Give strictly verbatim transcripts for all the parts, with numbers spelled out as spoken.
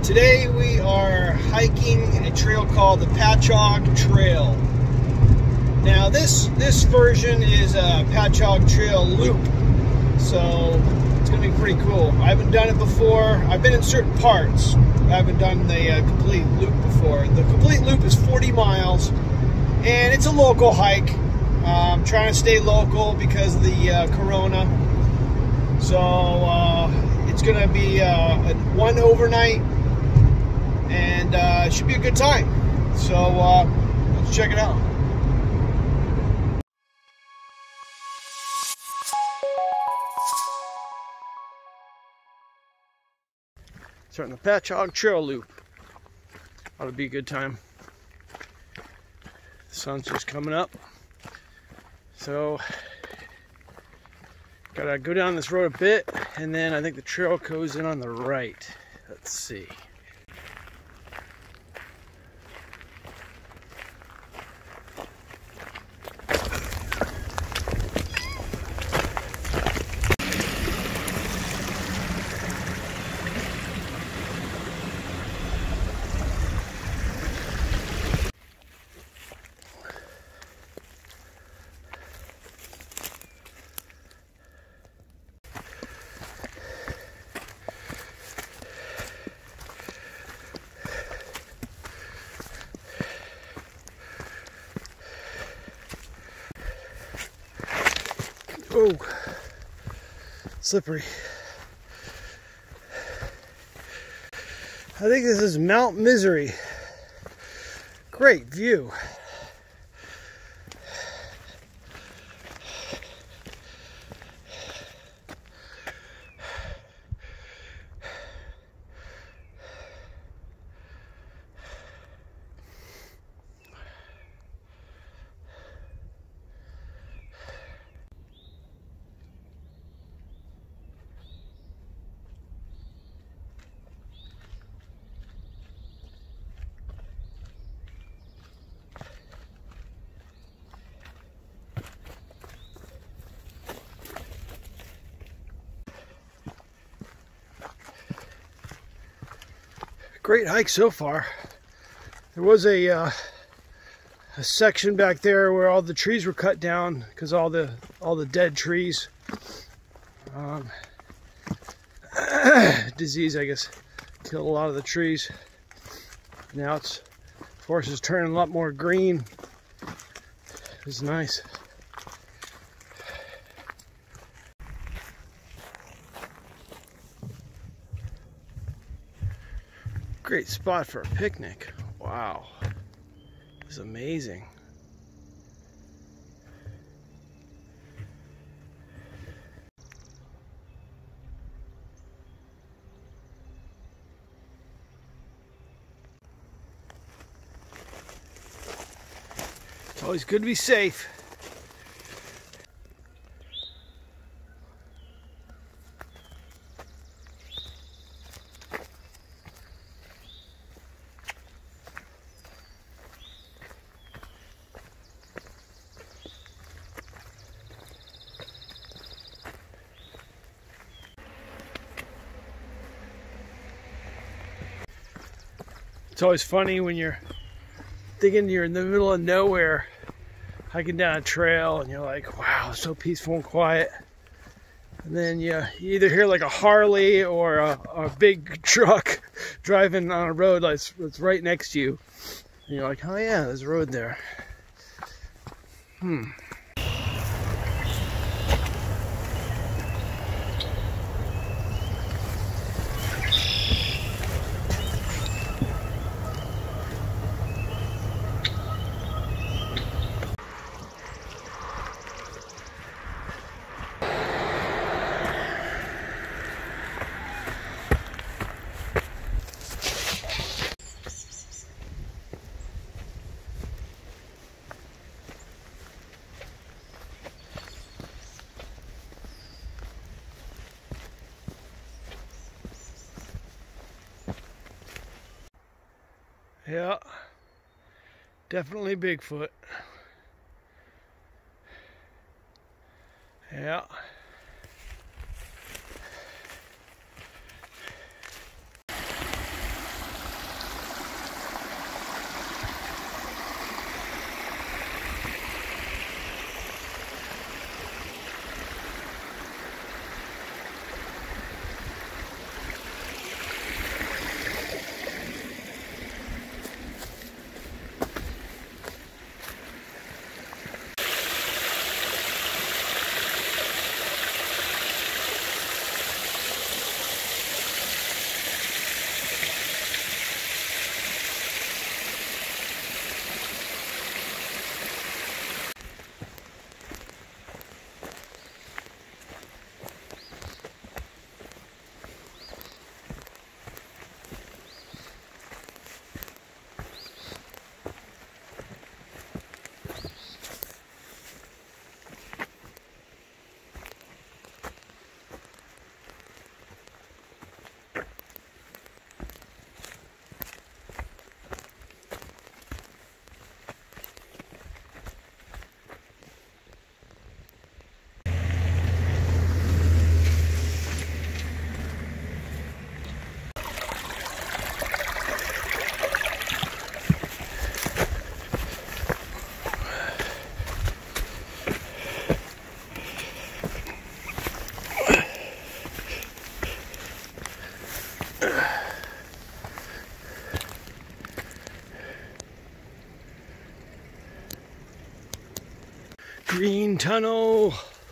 Today we are hiking a trail called the Pachaug Trail. Now this this version is a Pachaug Trail loop, so it's going to be pretty cool. I haven't done it before. I've been in certain parts. I haven't done the uh, complete loop before. The complete loop is forty miles, and it's a local hike. Uh, I'm trying to stay local because of the uh, corona. So uh, it's going to be uh, a, one overnight, and uh, it should be a good time. So uh, let's check it out. Starting the Pachaug Trail loop. Ought to be a good time. The sun's just coming up, so gotta go down this road a bit, and then I think the trail goes in on the right. Let's see. Oh, slippery. I think this is Mount Misery. Great view. Great hike so far. There was a uh, a section back there where all the trees were cut down because all the all the dead trees. Um, disease, I guess, killed a lot of the trees. Now it's forest is turning a lot more green. It's nice. Great spot for a picnic. Wow. It's amazing. It's always good to be safe. It's always funny when you're thinking you're in the middle of nowhere, hiking down a trail, and you're like, wow, it's so peaceful and quiet. And then you, you either hear like a Harley or a, a big truck driving on a road that's, that's right next to you. And you're like, oh yeah, there's a road there. Hmm. Yeah, definitely Bigfoot. Yeah. Green tunnel.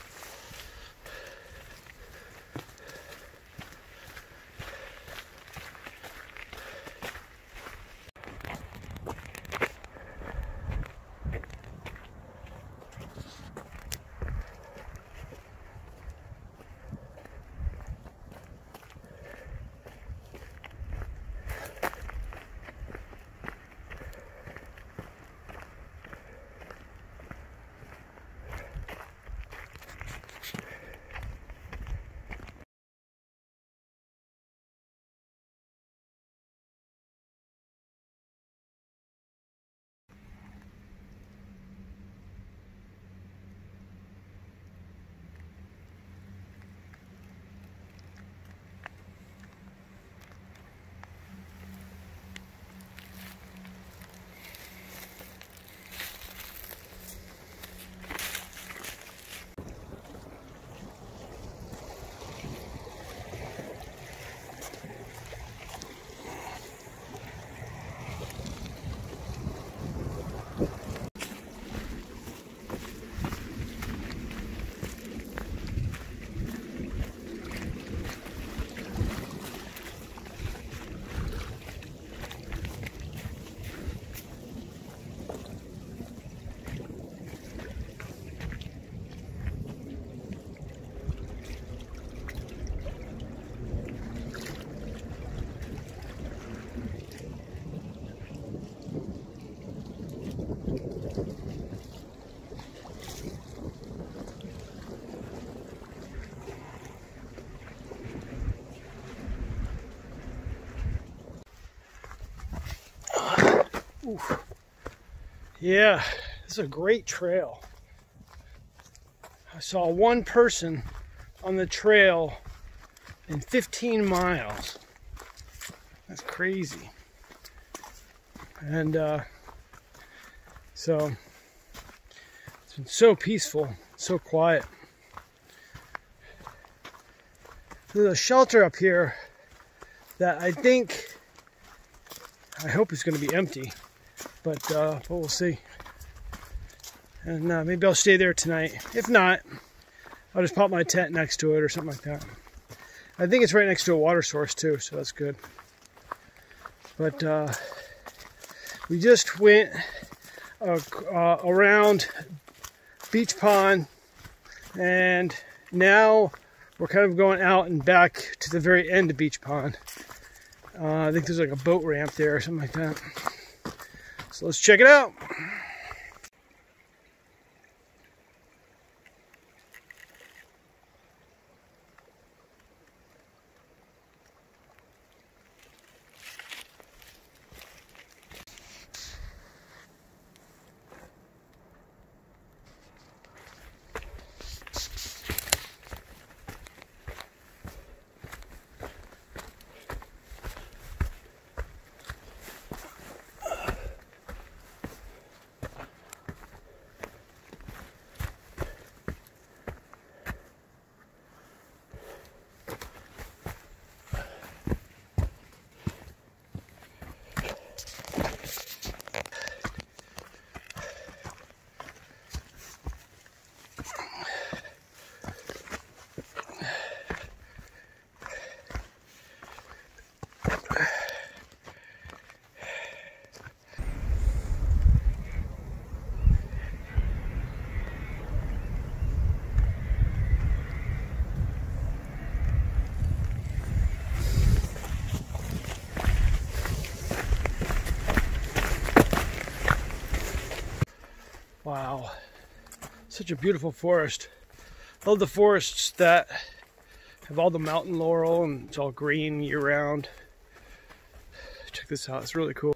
Oof. Yeah, this is a great trail. I saw one person on the trail in fifteen miles. That's crazy. And uh, so it's been so peaceful, so quiet. There's a shelter up here that I think, I hope it's going to be empty, but, uh, but we'll see. And uh, maybe I'll stay there tonight. If not, I'll just pop my tent next to it or something like that. I think it's right next to a water source too, so that's good. But uh, we just went uh, uh, around Beach Pond, and now we're kind of going out and back to the very end of Beach Pond. Uh, I think there's like a boat ramp there or something like that. So let's check it out. Wow, such a beautiful forest. I love the forests that have all the mountain laurel and it's all green year round. Check this out, it's really cool.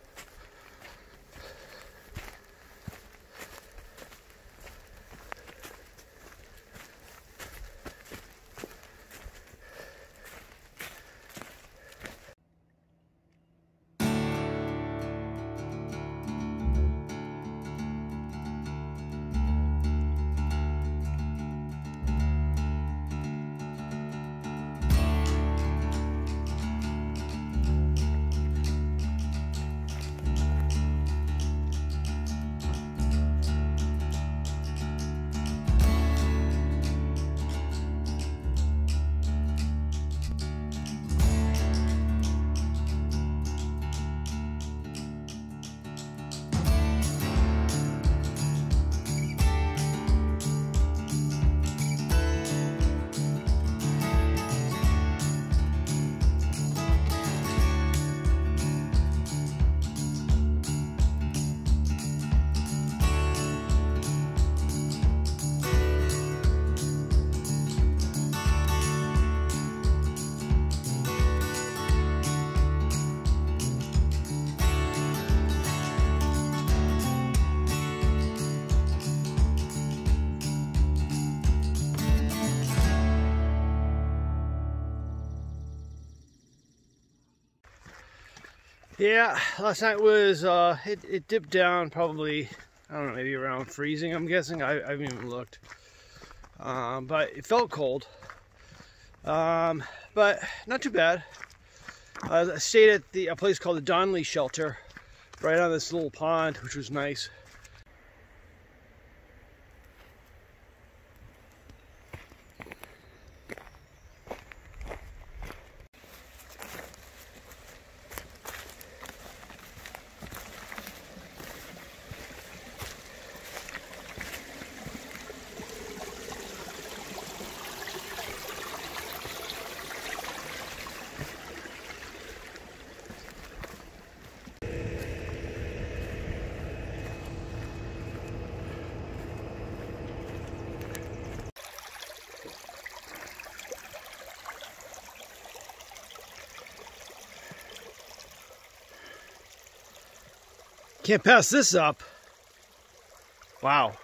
Yeah, last night was, uh, it, it dipped down probably, I don't know, maybe around freezing, I'm guessing. I, I haven't even looked. Um, but it felt cold. Um, but not too bad. Uh, I stayed at the, a place called the Donnelly Shelter, right on this little pond, which was nice. Can't pass this up. Wow.